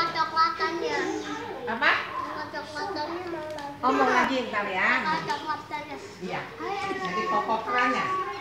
Coklat-coklatannya. Apa? Coklat-coklatannya mana? Ngomong lagi ntar ya. Coklat-coklatannya. Iya. Jadi pokok kerannya.